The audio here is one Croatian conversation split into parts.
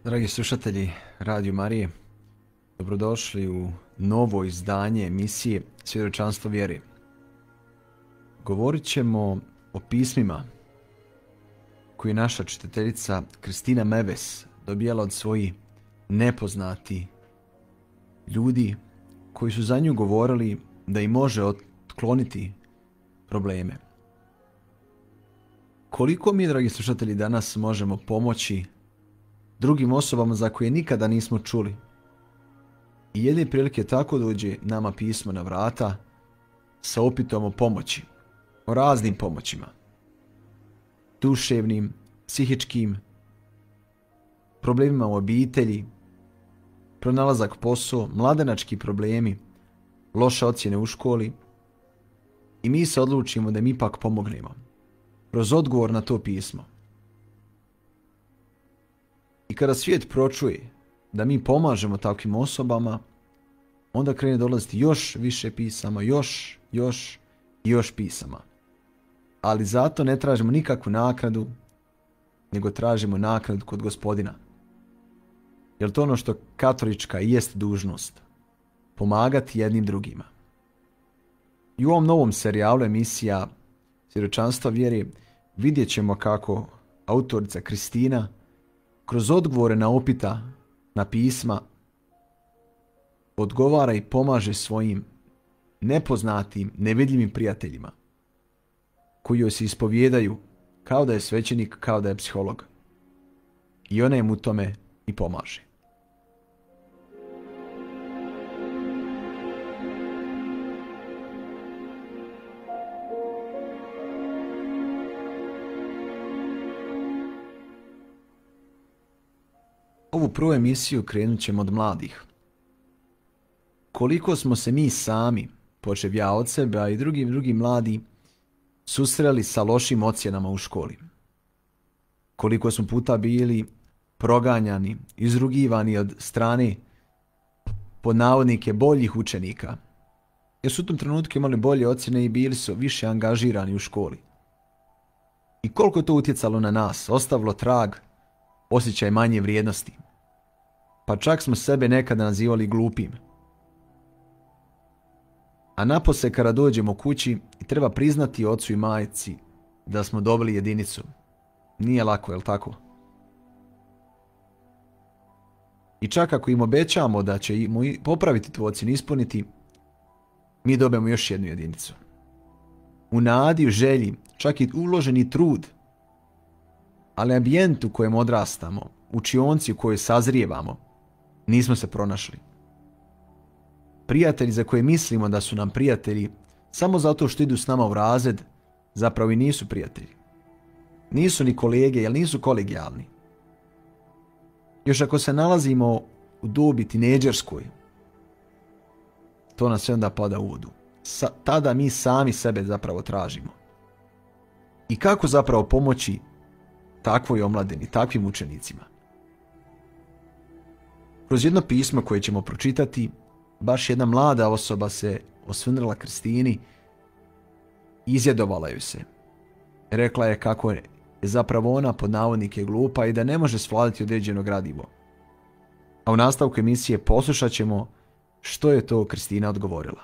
Dragi slušatelji Radio Marije, dobrodošli u novo izdanje emisije Svjedočanstvo vjere. Govorit ćemo o pismima koje je naša čitateljica Kristina Meves dobijala od svojih nepoznati ljudi koji su za nju govorili da im može otkloniti probleme. Koliko mi, dragi slušatelji, danas možemo pomoći drugim osobama za koje nikada nismo čuli. I jedne prilike tako dođe nama pismo na vrata sa upitom o pomoći, o raznim pomoćima. Duševnim, psihičkim, problemima u obitelji, pronalazak posao, mladenački problemi, loše ocjene u školi. I mi se odlučimo da im ipak pomognemo kroz odgovor na to pismo. I kada svijet pročuje da mi pomažemo takvim osobama, onda krene dolaziti još više pisama, još pisama. Ali zato ne tražimo nikakvu naknadu, nego tražimo naknadu kod Gospodina. Jer to ono što katolička jest dužnost, pomagati jednim drugima. I u ovom novom serijalu emisija Svjedočanstva vjere vidjet ćemo kako autorica Kristina kroz odgovore na upita, na pisma, odgovara i pomaže svojim nepoznatim, nevidljivim prijateljima koji joj se ispovijedaju kao da je svećenik, kao da je psiholog. I ona im u tome i pomaže. Ovu prvu emisiju krenut ćemo od mladih. Koliko smo se mi sami, počev ja od sebe, a i drugi mladi, susreli sa lošim ocjenama u školi. Koliko smo puta bili proganjani, izrugivani od strane pod navodnike boljih učenika. Jer su u tom trenutku imali bolje ocjene i bili su više angažirani u školi. I koliko je to utjecalo na nas, ostavilo trag, osjećaj manje vrijednosti. Pa čak smo sebe nekada nazivali glupim. A napose kada dođemo kući i treba priznati ocu i majci da smo dobili jedinicu. Nije lako, jel tako? I čak ako im obećamo da će popraviti tu ocjenu, ispuniti, mi dobijemo još jednu jedinicu. U nadi, u želji, čak i uloženi trud, ali ambijent u kojem odrastamo, učionci u kojoj sazrijevamo, nismo se pronašli. Prijatelji za koje mislimo da su nam prijatelji samo zato što idu s nama u razred, zapravo i nisu prijatelji. Nisu ni kolege, jer nisu kolegijalni. Još ako se nalazimo u dobi tinejdžerskoj, to nas sve onda pada u vodu. Tada mi sami sebe zapravo tražimo. I kako zapravo pomoći takvoj omladini, takvim učenicima? Kroz jedno pismo koje ćemo pročitati, baš jedna mlada osoba se osvrnula Kristini i izjedovala joj se. Rekla je kako je zapravo ona pod navodnike glupa i da ne može svladati određeno gradivo. A u nastavku emisije poslušat ćemo što je to Kristina odgovorila.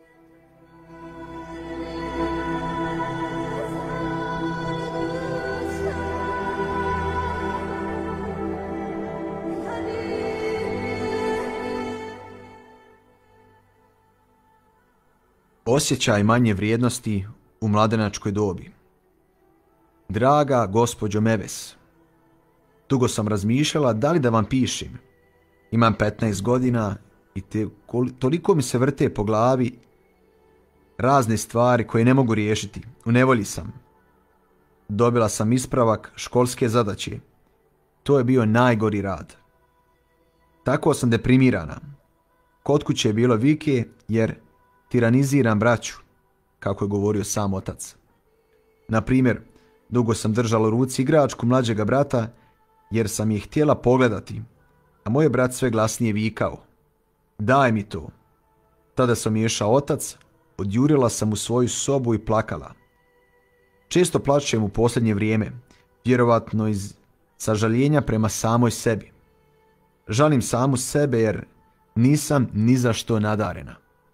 Osjećaj manje vrijednosti u mladenačkoj dobi. Draga gospođo Meves, dugo sam razmišljala da li da vam pišem. Imam 15 godina i toliko mi se vrte po glavi razne stvari koje ne mogu riješiti. U nevolji sam. Dobila sam ispravak školske zadaće. To je bio najgori rad. Tako sam deprimirana. Kod kuće je bilo vike jer tiraniziram braću, kako je govorio sam otac. Na primjer, dugo sam držala u ruci igračku mlađega brata jer sam ih htjela pogledati, a moj brat sve glasnije vikao. Daj mi to. Tada sam miješao otac, odjurila sam u svoju sobu i plakala. Često plačem u posljednje vrijeme, vjerovatno iz sažaljenja prema samoj sebi. žalim samu sebe jer nisam ni za što nadarena.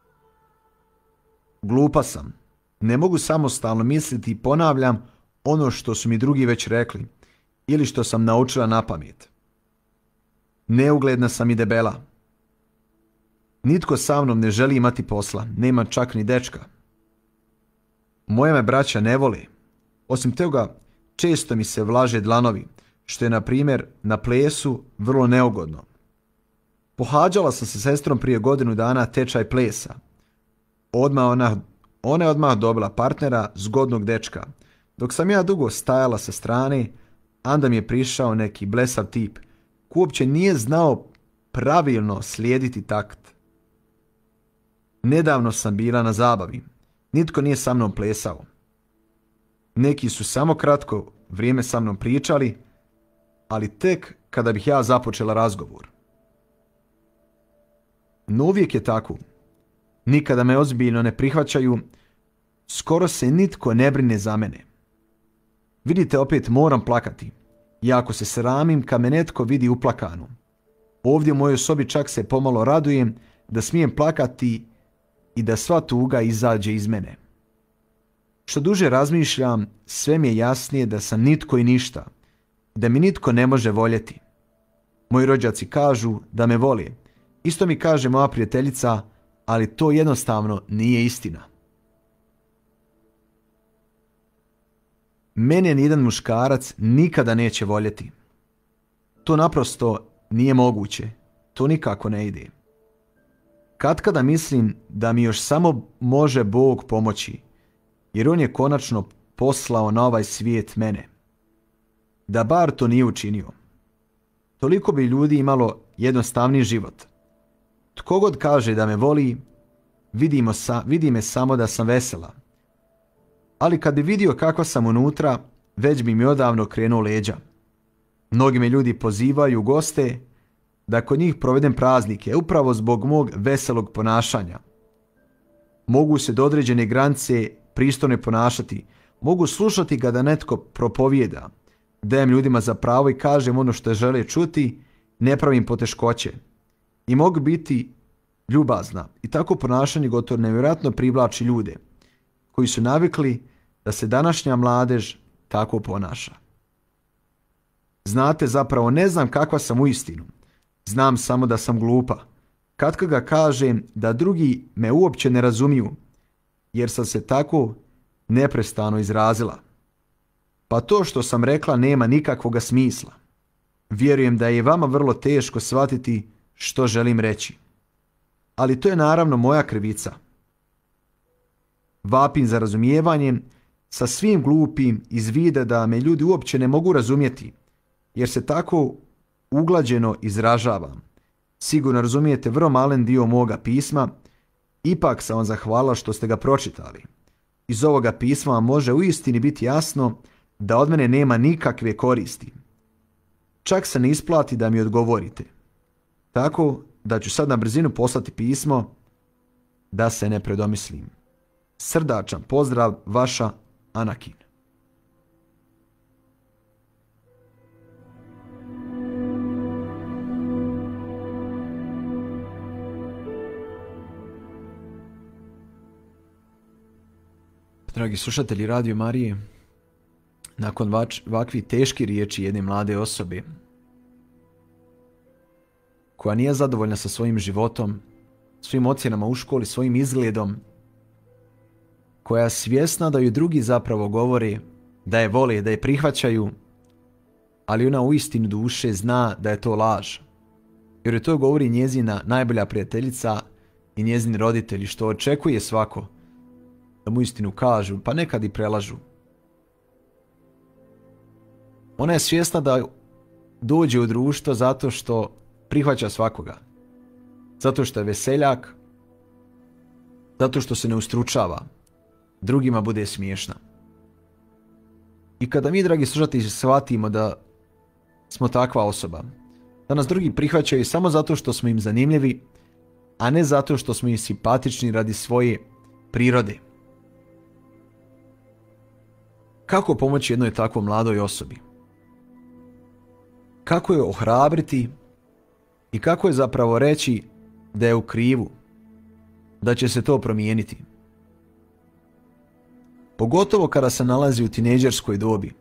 Glupa sam. Ne mogu samostalno misliti i ponavljam ono što su mi drugi već rekli ili što sam naučila napamet. Neugledna sam i debela. Nitko sa mnom ne želi imati posla, nema čak ni dečka. Moja me braća ne vole. Osim toga, često mi se vlaže dlanovi, što je, na primjer, na plesu vrlo neugodno. Pohađala sam sa sestrom prije godinu dana tečaj plesa. Ona je odmah dobila partnera, zgodnog dečka. Dok sam ja dugo stajala sa strane, onda mi je prišao neki blesav tip, koji uopće nije znao pravilno slijediti takt. Nedavno sam bila na zabavi. Nitko nije sa mnom plesao. Neki su samo kratko vrijeme sa mnom pričali, ali tek kada bih ja započela razgovor. No uvijek je tako. Nikada me ozbiljno ne prihvaćaju, skoro se nitko ne brine za mene. Vidite, opet moram plakati. Jako se sramim kad me netko vidi uplakanu. Ovdje u mojoj sobi čak se pomalo radujem da smijem plakati i da sva tuga izađe iz mene. Što duže razmišljam, sve mi je jasnije da sam nitko i ništa, da mi nitko ne može voljeti. Moji rođaci kažu da me vole. Isto mi kaže moja prijateljica, ali to jednostavno nije istina. Mene nijedan muškarac nikada neće voljeti. To naprosto nije moguće. To nikako ne ide. Katkada mislim da mi još samo može Bog pomoći, jer on je konačno poslao na ovaj svijet mene. Da bar to nije učinio. Toliko bi ljudi imalo jednostavniji život. Tko god kaže da me voli, vidi me samo da sam vesela. Ali kad bi vidio kako sam unutra, već bi mi odavno krenuo leđa. Mnogi me ljudi pozivaju u goste da kod njih provedem praznike, upravo zbog mog veselog ponašanja. Mogu se do određene granice pristojno ponašati, mogu slušati kada netko propovijeda, dajem ljudima za pravo i kažem ono što žele čuti, ne pravim poteškoće. I mogu biti ljubazna i tako ponašanje gotovo nevjerojatno privlači ljude koji su navikli da se današnja mladež tako ponaša. Znate, zapravo ne znam kakva sam uistinu. Znam samo da sam glupa. Katkad ga kažem da drugi me uopće ne razumiju, jer sam se tako neprestano izrazila. Pa to što sam rekla nema nikakvoga smisla. Vjerujem da je vama vrlo teško shvatiti što želim reći. Ali to je naravno moja krivica. Vapim za razumijevanjem sa svim glupim iz vida da me ljudi uopće ne mogu razumjeti, jer se tako uglađeno izražavam. Sigurno razumijete vrlo malen dio moga pisma, ipak sam vam zahvalila što ste ga pročitali. Iz ovoga pisma vam može uistini biti jasno da od mene nema nikakve koristi. Čak se ne isplati da mi odgovorite. Tako da ću sad na brzinu poslati pismo da se ne predomislim. Srdačan pozdrav, vaša Anakin. Dragi slušatelji Radio Marije, nakon ovakvih teških riječi jedne mlade osobe koja nije zadovoljna sa svojim životom, svojim ocjenama u školi, svojim izgledom, koja je svjesna da ju drugi zapravo govore da je vole, da je prihvaćaju, ali ona u istinu duše zna da je to laž. Jer je to govori njezina najbolja prijateljica i njezini roditelji, što očekuje svako da mu istinu kažu, pa nekad i prelažu. Ona je svjesna da dođe u društvo zato što prihvaća svakoga. Zato što je veseljak, zato što se ne ustručava, drugima bude smiješna. I kada mi, dragi slušatelji, shvatimo da smo takva osoba, da nas drugi prihvaćaju samo zato što smo im zanimljivi, a ne zato što smo im simpatični radi svoje prirode. Kako pomoći jednoj takvoj mladoj osobi? Kako je ohrabriti I kako je zapravo reći da je u krivu, da će se to promijeniti? Pogotovo kada se nalazi u tinejdžerskoj dobi.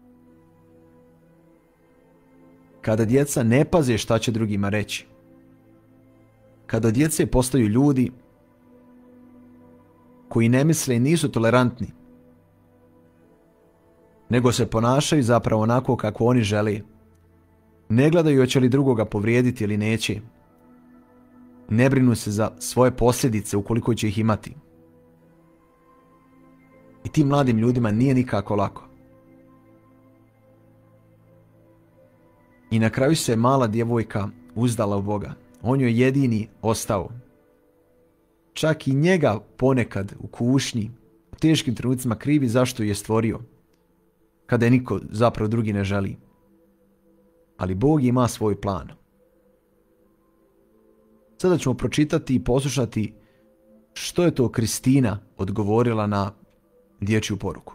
Kada djeca ne paze šta će drugima reći. Kada djece postaju ljudi koji ne misle i nisu tolerantni, nego se ponašaju zapravo onako kako oni žele. Ne gledaju hoće li drugoga povrijediti ili neće. Ne brinu se za svoje posljedice ukoliko će ih imati. I tim mladim ljudima nije nikako lako. I na kraju se mala djevojka uzdala u Boga. On joj jedini ostao. Čak i njega ponekad u kušnji, u teškim trenucima krivi zašto je stvorio, kada je niko zapravo drugi ne želi. Ali Bog ima svoj plan. Sada ćemo pročitati i poslušati što je to Kristina odgovorila na dječju poruku.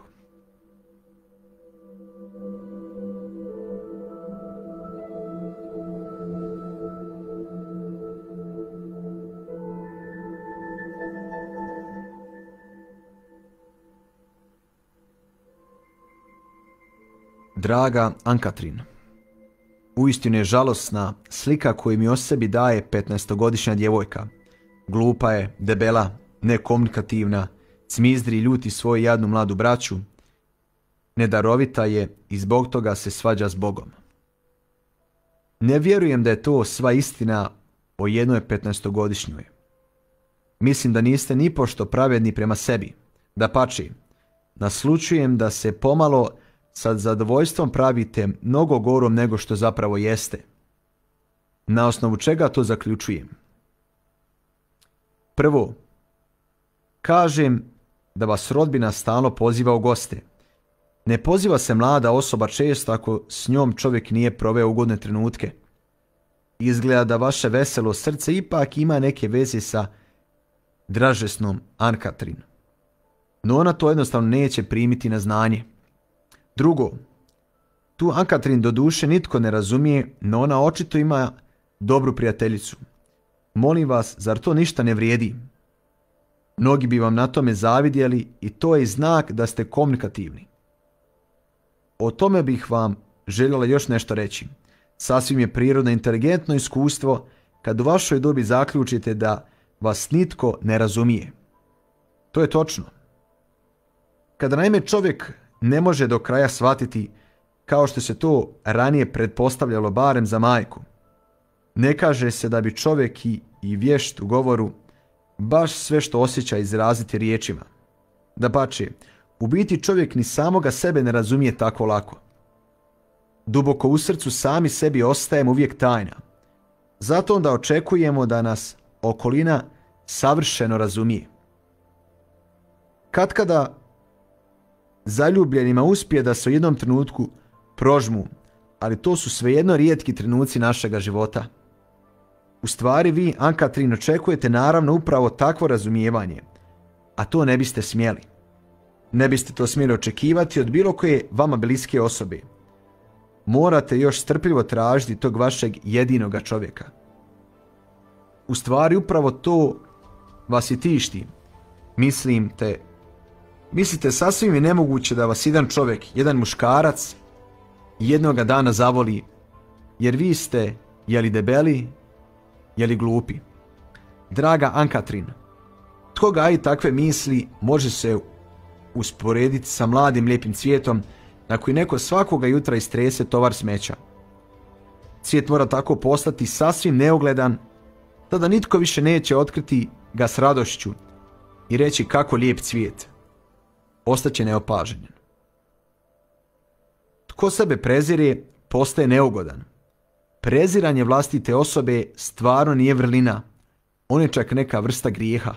Draga Ankatrin, uistinu je žalosna slika koju mi o sebi daje 15-godišnja djevojka. Glupa je, debela, nekomunikativna, cmizdri i ljuti svoju jadnu mladu braću. Nedarovita je i zbog toga se svađa s Bogom. Ne vjerujem da je to sva istina o jednoj 15-godišnjoj. Mislim da niste nipošto pravedni prema sebi. Dapače, naslućujem da se pomalo sa zadovoljstvom pravite mnogo gorom nego što zapravo jeste. Na osnovu čega to zaključujem? Prvo, kažem da vas rodbina stalno poziva u goste. Ne poziva se mlada osoba često ako s njom čovjek nije proveo ugodne trenutke. Izgleda da vaše veselo srce ipak ima neke veze sa dražesnom Ankatrin. No ona to jednostavno neće primiti na znanje. Drugo, tu Ankatrin do duše nitko ne razumije, no ona očito ima dobru prijateljicu. Molim vas, zar to ništa ne vrijedi? Mnogi bi vam na tome zavidjeli i to je znak da ste komunikativni. O tome bih vam željela još nešto reći. Sasvim je prirodno inteligentno iskustvo kad u vašoj dobi zaključite da vas nitko ne razumije. To je točno. Kada naime čovjek ne može do kraja shvatiti, kao što se to ranije pretpostavljalo barem za majku. Ne kaže se da bi čovjek i vješt u govoru baš sve što osjeća izraziti riječima. Dapače, u biti čovjek ni samoga sebe ne razumije tako lako. Duboko u srcu sami sebi ostajemo uvijek tajna. Zato onda očekujemo da nas okolina savršeno razumije. Katkada zaljubljenima uspije da se u jednom trenutku prožmu, ali to su svejedno rijetki trenuci našega života. U stvari vi, Ankatrin, očekujete naravno upravo takvo razumijevanje, a to ne biste smjeli. Ne biste to smjeli očekivati od bilo koje vama bliske osobe. Morate još strpljivo tražiti tog vašeg jedinoga čovjeka. U stvari upravo to vas i tišti. Mislite sasvim je nemoguće da vas jedan čovjek, jedan muškarac, jednoga dana zavoli, jer vi ste, jeli debeli, jeli glupi. Draga Ankatrin, tko gaji takve misli može se usporediti sa mladim lijepim cvijetom na koji neko svakoga jutra istrese tovar smeća. Cvijet mora tako postati sasvim neugledan, tada nitko više neće otkriti ga s radošću i reći kako lijep cvijet. Ostaće neopažnjen. Tko sebe prezire, postaje neugodan. Preziranje vlastite osobe stvarno nije vrlina, on je čak neka vrsta grijeha.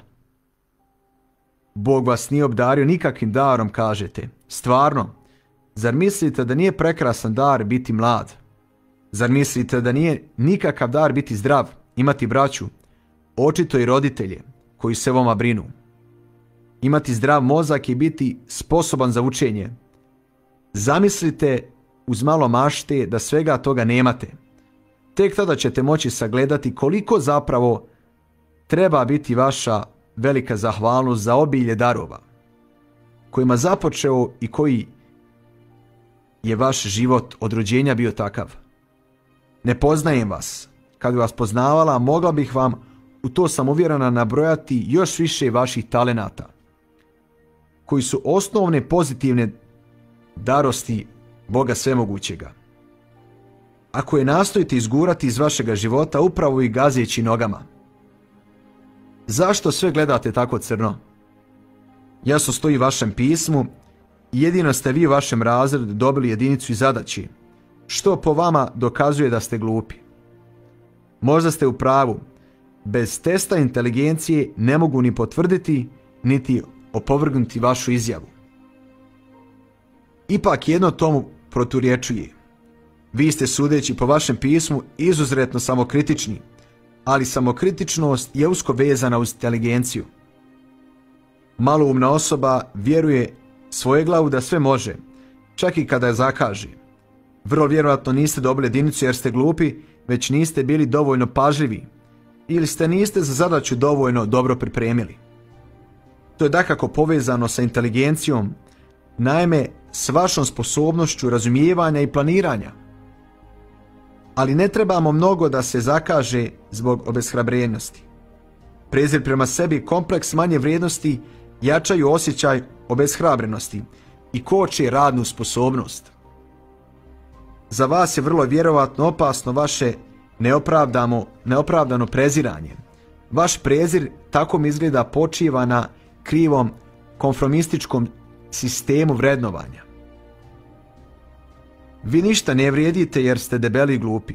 Bog vas nije obdario nikakvim darom, kažete. Stvarno, zar mislite da nije prekrasan dar biti mlad? Zar mislite da nije nikakav dar biti zdrav, imati braću, očito i roditelje koji se vama brinu? Imati zdrav mozak i biti sposoban za učenje. Zamislite uz malo mašte da svega toga nemate. tek tada ćete moći sagledati koliko zapravo treba biti vaša velika zahvalnost za obilje darova kojima započeo i koji je vaš život od rođenja bio takav. Ne poznajem vas. Kad bi vas poznavala, mogla bih vam, u to sam uvjerena, nabrojati još više vaših talenata, koji su osnovne pozitivne darosti Boga Svemogućega. Ako je nastojite izgurati iz vašega života upravo i gazeći nogama. Zašto sve gledate tako crno? Jasno stoji u vašem pismu i jedino ste vi u vašem razredu dobili jedinicu i zadaći, što po vama dokazuje da ste glupi. Možda ste u pravu. Bez testa inteligencije ne mogu ni potvrditi, niti opovrgnuti vašu izjavu. Ipak jedno tomu proturječuje. Vi ste, sudeći po vašem pismu, izuzetno samokritični, ali samokritičnost je usko vezana uz inteligenciju. Maloumna osoba vjeruje svojeglavu da sve može, čak i kada je zakaže. Vrlo vjerojatno niste dobili jedinicu jer ste glupi, već niste bili dovoljno pažljivi ili ste niste za zadaću dovoljno dobro pripremili. To je dakako povezano sa inteligencijom, naime s vašom sposobnošću razumijevanja i planiranja. Ali ne trebamo mnogo da se zakaže zbog obeshrabrenosti. Prezir prema sebi, kompleks manje vrijednosti jačaju osjećaj obeshrabrenosti i koče radnu sposobnost. Za vas je vrlo vjerovatno opasno vaše neopravdano preziranje. Vaš prezir tako mi izgleda počiva na krivom konformističkom sistemu vrednovanja. Vi ništa ne vrijedite jer ste debeli i glupi.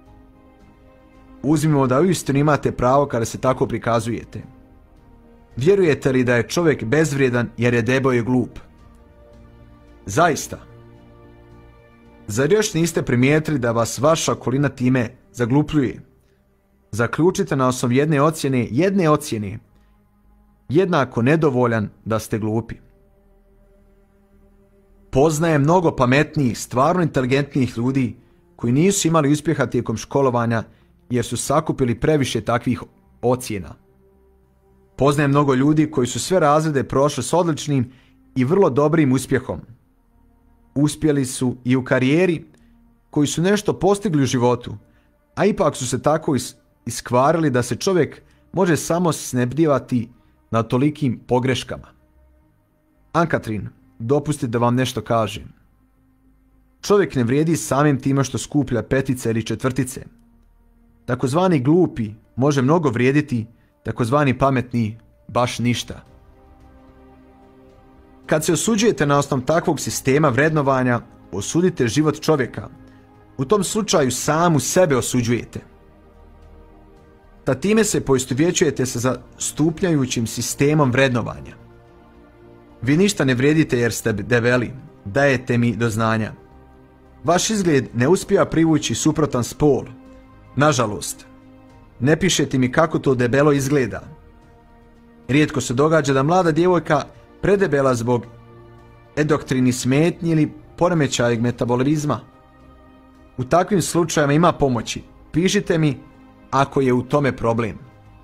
Uzmimo da uistinu imate pravo kada se tako prikazujete. Vjerujete li da je čovjek bezvrijedan jer je debeo i glup? Zaista. Zar još niste primijetili da vas vaša okolina time zaglupljuje? Zaključite na osnovu jedne ocjene, jednako nedovoljan da ste glupi. Poznajem mnogo pametnijih, stvarno inteligentnijih ljudi koji nisu imali uspjeha tijekom školovanja jer su sakupili previše takvih ocjena. Poznajem mnogo ljudi koji su sve razrede prošli s odličnim i vrlo dobrim uspjehom. Uspjeli su i u karijeri, koji su nešto postigli u životu, a ipak su se tako iskvarili da se čovjek može samo snebdjevati na tolikim pogreškama. Ankatrin, dopustite da vam nešto kažem. Čovjek ne vrijedi samim time što skuplja petice ili četvrtice. Takozvani glupi može mnogo vrijediti, takozvani pametni baš ništa. Kad se osuđujete na osnovu takvog sistema vrednovanja, osudite život čovjeka. U tom slučaju samu sebe osuđujete. Ta time se poistovjećujete sa zastupnjajućim sistemom vrednovanja. Vi ništa ne vrijedite jer ste debeli, dajete mi do znanja. Vaš izgled ne uspijeva privući suprotan spol. Nažalost, ne pišete mi kako to debelo izgleda. Rijetko se događa da mlada djevojka predebela zbog endoktrini smetnji ili poremećajeg metabolizma. U takvim slučajevima ima pomoći. Pišite mi ako je u tome problem.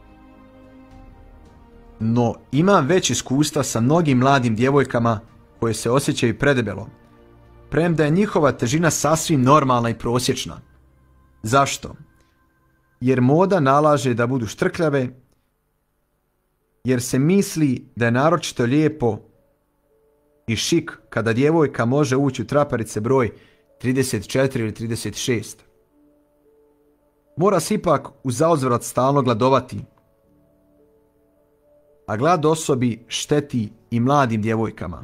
No, imam već iskustva sa mnogim mladim djevojkama koje se osjećaju predebelo, premda je njihova težina sasvim normalna i prosječna. Zašto? Jer moda nalaže da budu štrkljave, jer se misli da je naročito lijepo i šik kada djevojka može ući u traperice broj 34 ili 36. Mora se ipak u zauzvrat stalno gladovati, a glad osobi šteti i mladim djevojkama.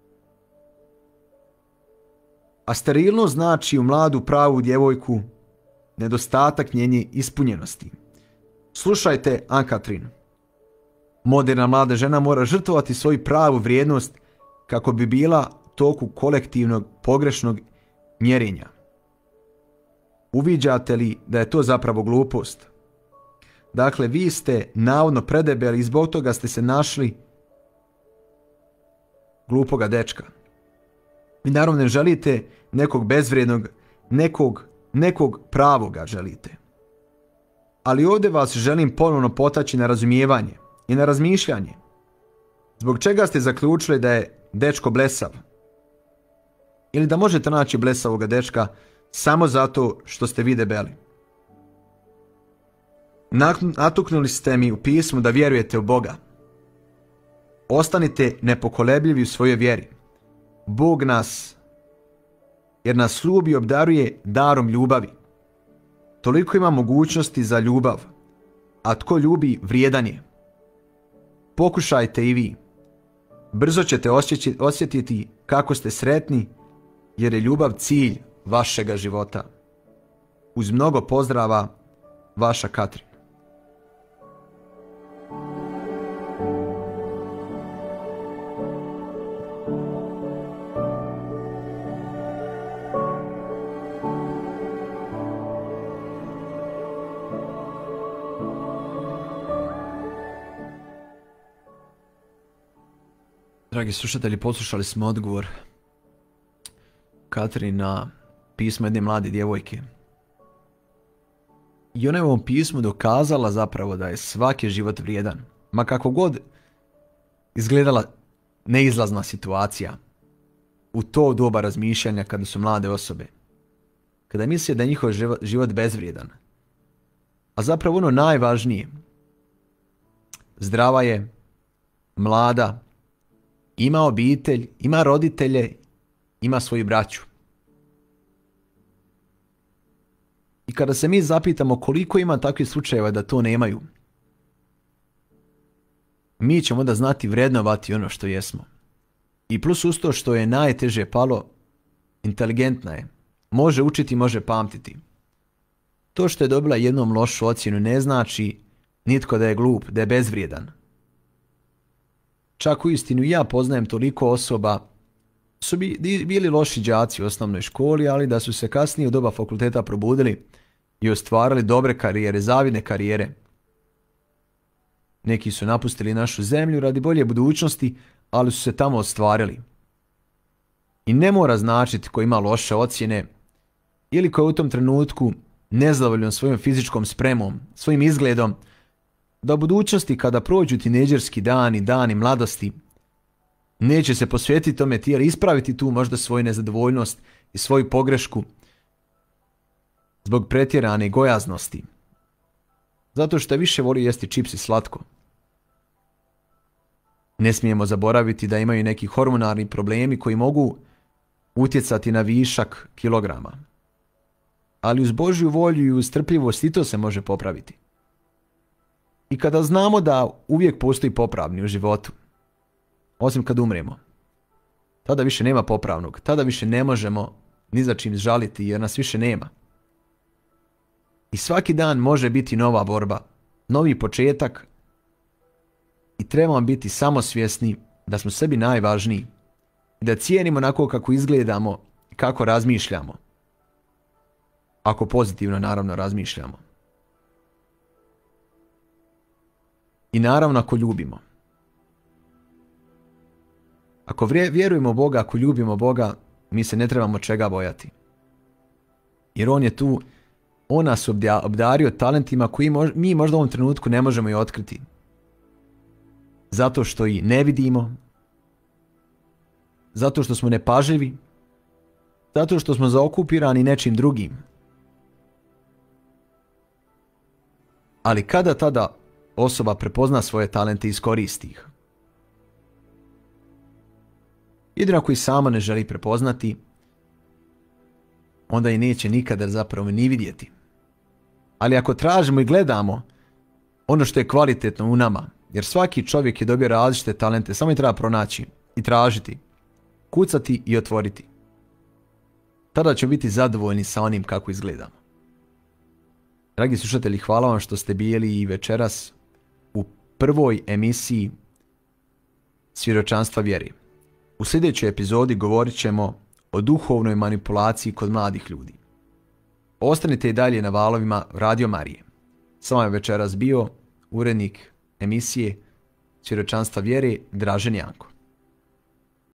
A sterilnost znači u mladu pravu djevojku nedostatak njene ispunjenosti. Slušajte, Ankatrin. Moderna mlada žena mora žrtvovati svoju pravu vrijednost kako bi bila toku kolektivnog pogrešnog mjerenja. Uviđate li da je to zapravo glupost? Dakle, vi ste navodno predebeli i zbog toga ste se našli glupoga dečka. Vi naravno ne želite nekog bezvrijednog, nekog pravoga želite. Ali ovdje vas želim ponovno potaći na razumijevanje i na razmišljanje. Zbog čega ste zaključili da je dečko blesav? Ili da možete naći blesavoga dečka samo zato što ste vi debeli? Natuknuli ste mi u pismu da vjerujete u Boga. Ostanite nepokolebljivi u svojoj vjeri. Bog nas, jer nas ljubi i obdaruje darom ljubavi. Toliko ima mogućnosti za ljubav, a tko ljubi vrijedan je. Pokušajte i vi. Brzo ćete osjetiti kako ste sretni, jer je ljubav cilj vašega života. Uz mnogo pozdrava, vaša Katrin. Dragi slušatelji, poslušali smo odgovor Katrin na pismo jedne mlade djevojke. I ona je u ovom pismu dokazala zapravo da je svaki život vrijedan. Ma kako god izgledala neizlazna situacija u to doba razmišljanja kada su mlade osobe. Kada misle da je njihov život bezvrijedan. A zapravo ono najvažnije. Zdrava je, mlada, ima obitelj, ima roditelje, ima svoju braću. I kada se mi zapitamo koliko ima takvih slučajeva da to nemaju, mi ćemo onda znati vrednovati ono što jesmo. I plus uz to što je najteže palo, inteligentna je. Može učiti, može pamtiti. To što je dobila jednom lošu ocjenu ne znači nitko da je glup, da je bezvrijedan. Čak uistinu ja poznajem toliko osoba, su bili loši đaci u osnovnoj školi, ali da su se kasnije u doba fakulteta probudili i ostvarili dobre karijere, zavidne karijere. Neki su napustili našu zemlju radi bolje budućnosti, ali su se tamo ostvarili. I ne mora značiti ko ima loše ocjene ili ko je u tom trenutku nezadovoljan svojom fizičkom spremom, svojim izgledom, da u budućnosti kada prođu tinejdžerski dani mladosti, neće se posvetiti tome tijelu, ispraviti tu možda svoju nezadovoljnost i svoju pogrešku zbog pretjerane gojaznosti. Zato što više voli jesti čips i slatko. Ne smijemo zaboraviti da imaju neki hormonalni problemi koji mogu utjecati na višak kilograma. Ali uz Božju volju i uz strpljivost i to se može popraviti. I kada znamo da uvijek postoji popravni u životu, osim kad umremo, tada više nema popravnog, tada više ne možemo ni za čim žaliti jer nas više nema. I svaki dan može biti nova borba, novi početak i trebamo biti samosvjesni da smo sebi najvažniji i da cijenimo onako kako izgledamo i kako razmišljamo. Ako pozitivno naravno razmišljamo. I naravno ako ljubimo. Ako vjerujemo u Boga, ako ljubimo Boga, mi se ne trebamo čega bojati. Jer On je tu, On nas obdario talentima koji mi možda u ovom trenutku ne možemo i otkriti. Zato što ih ne vidimo, zato što smo nepažljivi, zato što smo zaokupirani nečim drugim. Ali kada tada osoba prepozna svoje talente i iskoristi ih? Jedino ako ih sama ne želi prepoznati, onda i neće nikada zapravo ni vidjeti. Ali ako tražimo i gledamo ono što je kvalitetno u nama, jer svaki čovjek je dobio različite talente, samo ih treba pronaći i tražiti, kucati i otvoriti. Tada ćemo biti zadovoljni sa onim kako izgledamo. Dragi slušatelji, hvala vam što ste bili i večeras u prvoj emisiji Svjedočanstva vjere. U sljedećoj epizodi govorit ćemo o duhovnoj manipulaciji kod mladih ljudi. Ostanite i dalje na valovima Radio Marije. S vama je večeras bio urednik emisije Svjedočanstva vjere Dražen Janko.